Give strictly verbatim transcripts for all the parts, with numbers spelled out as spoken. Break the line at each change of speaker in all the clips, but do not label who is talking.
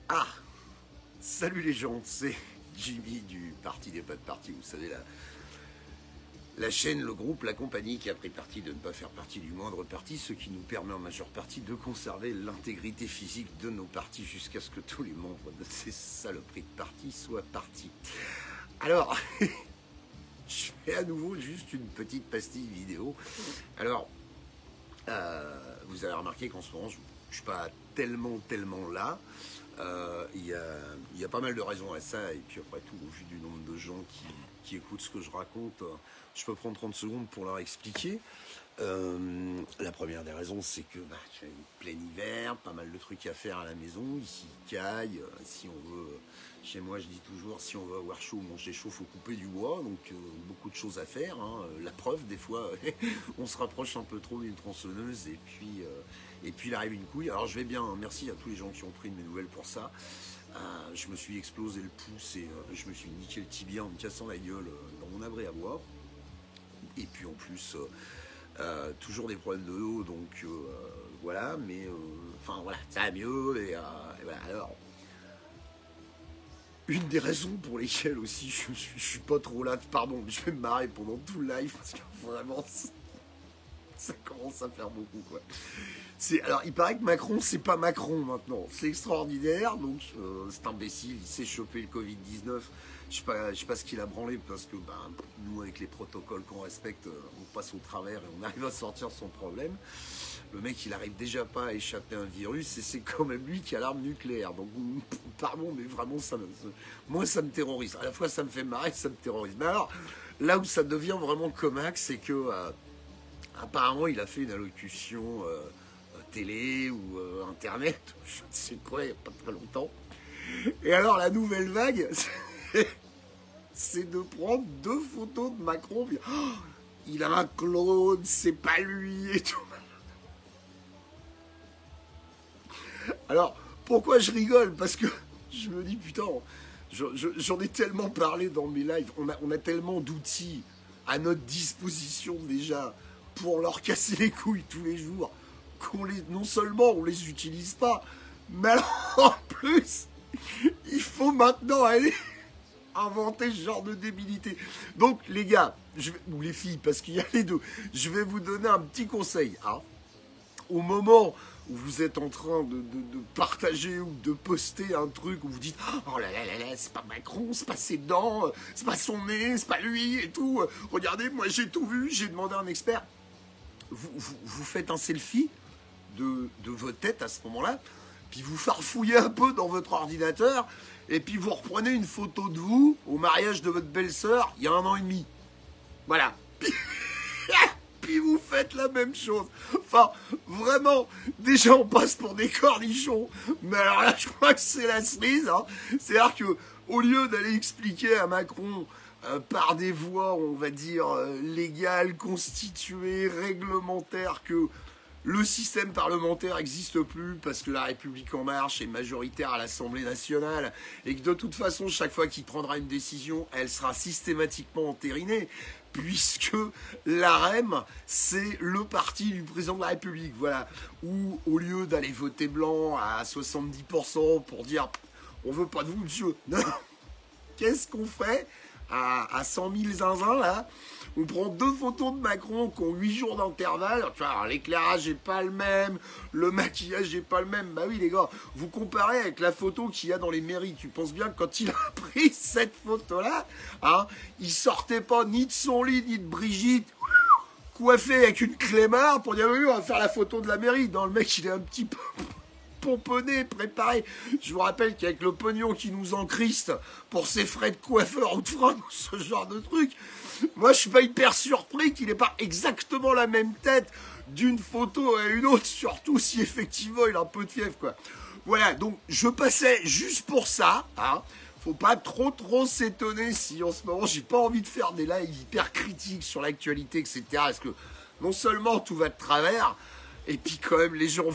Ah, salut les gens, c'est Jimmy du Parti des pas de parti. Vous savez, la, la chaîne, le groupe, la compagnie qui a pris parti de ne pas faire partie du moindre parti, ce qui nous permet en majeure partie de conserver l'intégrité physique de nos partis jusqu'à ce que tous les membres de ces saloperies de partis soient partis. Alors, je fais à nouveau juste une petite pastille vidéo. Alors, euh, vous avez remarqué qu'en ce moment, je ne suis pas tellement, tellement là. Il euh, y, y a pas mal de raisons à ça, et puis après tout, au vu du nombre de gens qui, qui écoutent ce que je raconte, je peux prendre trente secondes pour leur expliquer. Euh, la première des raisons, c'est que bah, tu as une plein hiver, pas mal de trucs à faire à la maison, ici il caille, si on veut, chez moi je dis toujours, si on veut avoir chaud, manger chaud, faut couper du bois, donc euh, beaucoup de choses à faire, hein. La preuve, des fois, on se rapproche un peu trop d'une tronçonneuse, et puis, euh, et puis il arrive une couille. Alors je vais bien, hein, merci à tous les gens qui ont pris de mes nouvelles pour ça. Euh, je me suis explosé le pouce, et euh, je me suis niqué le tibia en me cassant la gueule euh, dans mon abri à bois, et puis en plus... Euh, Euh, toujours des problèmes de dos, donc euh, voilà, mais euh, enfin voilà, ça va mieux, et, euh, et voilà. Alors, une des raisons pour lesquelles aussi je, je, je suis pas trop là, pardon, je vais me marrer pendant tout le live, parce que vraiment, ça commence à faire beaucoup, quoi. Alors, il paraît que Macron, c'est pas Macron maintenant, c'est extraordinaire, donc euh, cet imbécile, il s'est chopé le Covid dix-neuf. Je sais pas, je sais pas ce qu'il a branlé, parce que ben, nous, avec les protocoles qu'on respecte, on passe au travers et on arrive à sortir son problème. Le mec, il arrive déjà pas à échapper à un virus, et c'est quand même lui qui a l'arme nucléaire. Donc, pardon, mais vraiment, ça me, moi, ça me terrorise. À la fois, ça me fait marrer, ça me terrorise. Mais alors, là où ça devient vraiment comax, c'est que, euh, apparemment, il a fait une allocution euh, télé ou euh, internet, je ne sais quoi, il n'y a pas très longtemps. Et alors, la nouvelle vague... c'est de prendre deux photos de Macron. Oh, il a un clone, c'est pas lui et tout. Alors, pourquoi je rigole? Parce que je me dis, putain, j'en ai tellement parlé dans mes lives. On a, on a tellement d'outils à notre disposition déjà pour leur casser les couilles tous les jours qu'on les, non seulement on les utilise pas, mais alors, en plus, il faut maintenant aller... inventer ce genre de débilité. Donc les gars, je vais, ou les filles, parce qu'il y a les deux, je vais vous donner un petit conseil. Hein. Au moment où vous êtes en train de, de, de partager ou de poster un truc où vous dites oh là là là là, c'est pas Macron, c'est pas ses dents, c'est pas son nez, c'est pas lui et tout. Regardez, moi j'ai tout vu, j'ai demandé à un expert. Vous, vous, vous faites un selfie de, de votre tête à ce moment-là, puis vous farfouillez un peu dans votre ordinateur, et puis vous reprenez une photo de vous au mariage de votre belle-sœur il y a un an et demi. Voilà. Puis vous faites la même chose. Enfin, vraiment, déjà on passe pour des cornichons, mais alors là je crois que c'est la cerise. Hein. C'est-à-dire que au lieu d'aller expliquer à Macron euh, par des voies, on va dire, euh, légales, constituées, réglementaires, que le système parlementaire n'existe plus parce que la République en marche est majoritaire à l'Assemblée nationale et que de toute façon, chaque fois qu'il prendra une décision, elle sera systématiquement entérinée puisque l'A R E M, c'est le parti du président de la République. Voilà. Où au lieu d'aller voter blanc à soixante-dix pour cent pour dire « on veut pas de vous, monsieur », non, qu'est-ce qu'on fait à, à cent mille zinzins, là? On prend deux photos de Macron qui ont huit jours d'intervalle. Tu vois, l'éclairage n'est pas le même, le maquillage n'est pas le même. Bah oui, les gars, vous comparez avec la photo qu'il y a dans les mairies. Tu penses bien que quand il a pris cette photo-là, hein, il sortait pas ni de son lit, ni de Brigitte, coiffé avec une clémare pour dire oui, on va faire la photo de la mairie. Non, le mec, il est un petit peu pomponné, préparé. Je vous rappelle qu'avec le pognon qui nous encriste pour ses frais de coiffeur ou de fringues, ce genre de truc, moi, je suis pas hyper surpris qu'il n'ait pas exactement la même tête d'une photo à une autre, surtout si effectivement il a un peu de fièvre, quoi. Voilà, donc je passais juste pour ça, hein. Faut pas trop trop s'étonner si en ce moment j'ai pas envie de faire des lives hyper critiques sur l'actualité, et cetera. Parce que non seulement tout va de travers, et puis quand même les gens vous poussent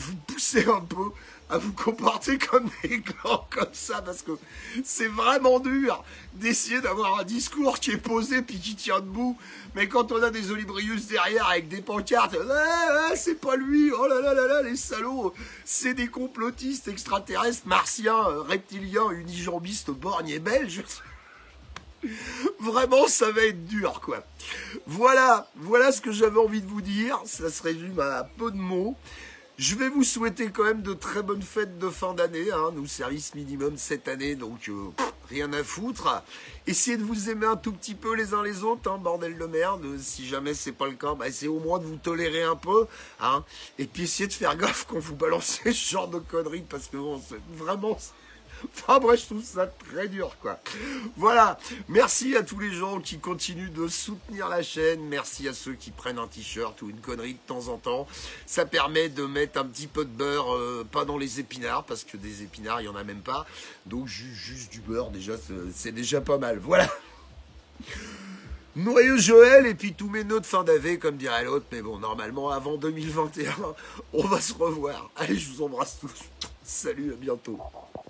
poussé un peu à vous comporter comme des glands comme ça, parce que c'est vraiment dur d'essayer d'avoir un discours qui est posé puis qui tient debout, mais quand on a des Olibrius derrière avec des pancartes, ah, ah, c'est pas lui, oh là là là là, les salauds, c'est des complotistes extraterrestres, martiens, reptiliens, unijambistes, borgnes et belges. Vraiment, ça va être dur, quoi. Voilà, voilà ce que j'avais envie de vous dire. Ça se résume à peu de mots. Je vais vous souhaiter quand même de très bonnes fêtes de fin d'année. Hein. Nous, service minimum cette année, donc euh, rien à foutre. Essayez de vous aimer un tout petit peu les uns les autres, hein, bordel de merde. Si jamais c'est pas le cas, bah, c'est au moins de vous tolérer un peu. Hein. Et puis essayez de faire gaffe quand vous balancez ce genre de conneries, parce que bon, c'est vraiment... Enfin bref, je trouve ça très dur, quoi. Voilà, merci à tous les gens qui continuent de soutenir la chaîne, merci à ceux qui prennent un t-shirt ou une connerie de temps en temps. Ça permet de mettre un petit peu de beurre, euh, pas dans les épinards, parce que des épinards, il n'y en a même pas. Donc ju juste du beurre, déjà, c'est déjà pas mal. Voilà. Noyeux Joël, et puis tous mes nœuds de fin d'année, comme dirait l'autre. Mais bon, normalement, avant deux mille vingt et un, on va se revoir. Allez, je vous embrasse tous. Salut, à bientôt.